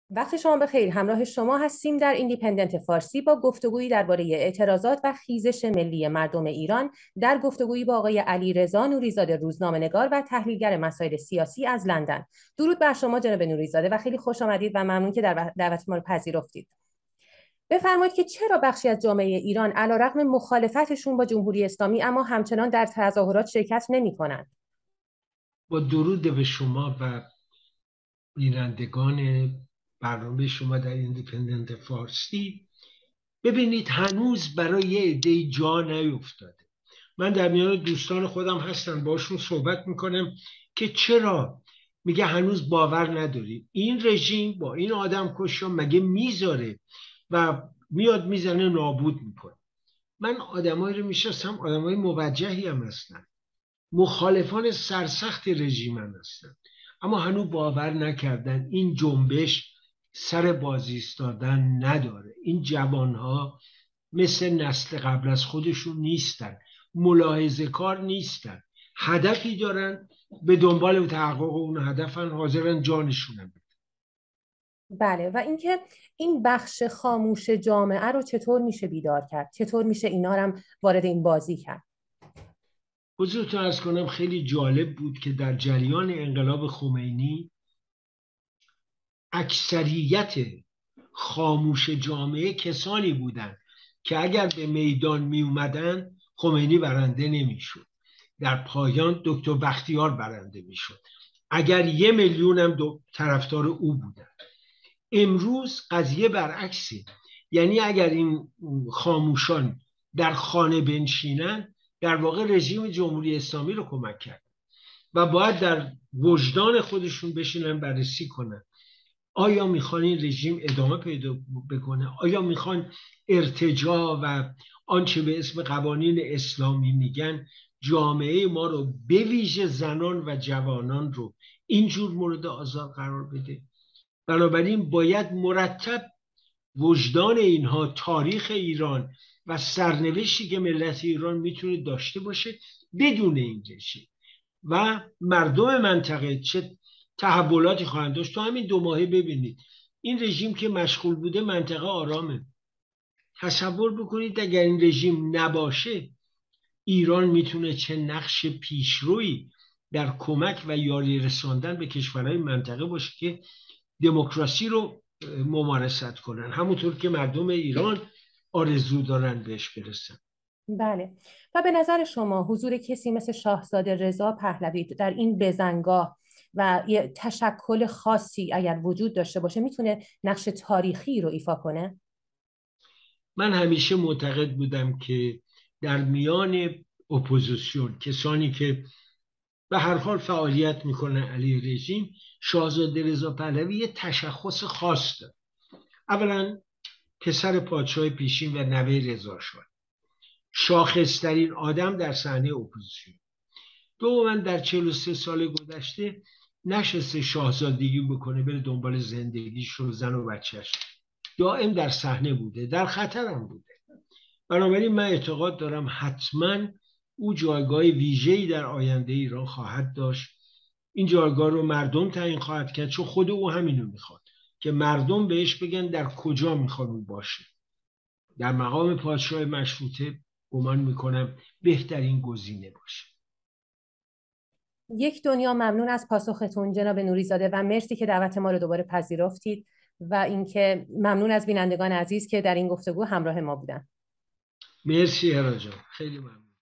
وقت شما بخیر. همراه شما هستیم در ایندیپندنت فارسی با گفتگویی درباره اعتراضات و خیزش ملی مردم ایران، در گفتگویی با آقای علیرضا نوریزاده، روزنامه‌نگار و تحلیلگر مسائل سیاسی از لندن. درود بر شما جناب نوریزاده و خیلی خوش آمدید و ممنون که دعوت ما رو پذیرفتید. بفرمایید که چرا بخشی از جامعه ایران علیرغم مخالفتشون با جمهوری اسلامی اما همچنان در تظاهرات شرکت نمی‌کنند؟ با درود به شما و بینندگان برنامه شما در ایندیپندنت فارسی. ببینید، هنوز برای یه عده جا نیفتاده. من در میان دوستان خودم هستم، باشون صحبت میکنم که چرا، میگه هنوز باور نداریم این رژیم با این آدم کشا مگه میذاره و میاد میزنه نابود میکنه. من آدمایی رو میشناسم، آدمای موجهی هم هستن، مخالفان سرسخت رژیم هم هستن، اما هنوز باور نکردن این جنبش سر بازی ایستادن نداره. این جوانها مثل نسل قبل از خودشون نیستن، ملاحظه کار نیستن، هدفی دارن، به دنبال تحقق اون هدفن، حاضرن جانشونم بدن. بله، و اینکه این بخش خاموش جامعه رو چطور میشه بیدار کرد؟ چطور میشه اینا رو هم وارد این بازی کرد؟ حضورتون ارز کنم خیلی جالب بود که در جریان انقلاب خمینی اکثریت خاموش جامعه کسانی بودند که اگر به میدان می اومدن خمینی برنده نمیشد. در پایان دکتر بختیار برنده میشد اگر 1,000,000 هم طرفدار او بودن. امروز قضیه برعکسه، یعنی اگر این خاموشان در خانه بنشینن، در واقع رژیم جمهوری اسلامی رو کمک کرد و باید در وجدان خودشون بشینن بررسی کنن آیا میخوان این رژیم ادامه پیدا بکنه؟ آیا میخوان ارتجاع و آنچه به اسم قوانین اسلامی میگن جامعه ما رو به ویژه زنان و جوانان رو اینجور مورد آزار قرار بده؟ بنابراین باید مرتب وجدان اینها، تاریخ ایران و سرنوشتی که ملت ایران میتونه داشته باشه بدون این رژیم، و مردم منطقه چه تحولاتی خواهند داشت. تو همین 2 ماهه ببینید این رژیم که مشغول بوده منطقه آرامه. تصور بکنید اگر این رژیم نباشه ایران میتونه چه نقش پیشرویی در کمک و یاری رساندن به کشورهای منطقه باشه که دموکراسی رو ممارست کنن، همونطور که مردم ایران آرزو دارن بهش برسن. بله، و به نظر شما حضور کسی مثل شاهزاده رضا پهلوی در این بزنگاه و یه تشکل خاصی اگر وجود داشته باشه میتونه نقش تاریخی رو ایفا کنه؟ من همیشه معتقد بودم که در میان اپوزیسیون، کسانی که به هر حال فعالیت میکنن علیه رژیم، شاهزاده رضا پهلوی یه تشخص خاص داره. اولا پسر پادشاه پیشین و نوه رضا شاه، شاخصترین آدم در صحنه اپوزیسیون. دوما در 43 سال گذشته نشسته شاهزادگی بکنه بره دنبال زندگیش و زن و بچهش، دائم در صحنه بوده، در خطر هم بوده. بنابراین من اعتقاد دارم حتما او جایگاه ویژه‌ای در آینده ایران خواهد داشت. این جایگاه رو مردم تعیین خواهد کرد، چون خود او همینو میخواد که مردم بهش بگن در کجا میخواد او باشه. در مقام پادشاه مشروطه گمان میکنم بهترین گزینه باشه. یک دنیا ممنون از پاسختون جناب نوریزاده و مرسی که دعوت ما رو دوباره پذیرفتید و اینکه ممنون از بینندگان عزیز که در این گفتگو همراه ما بودن. مرسی هرا جان، خیلی ممنون.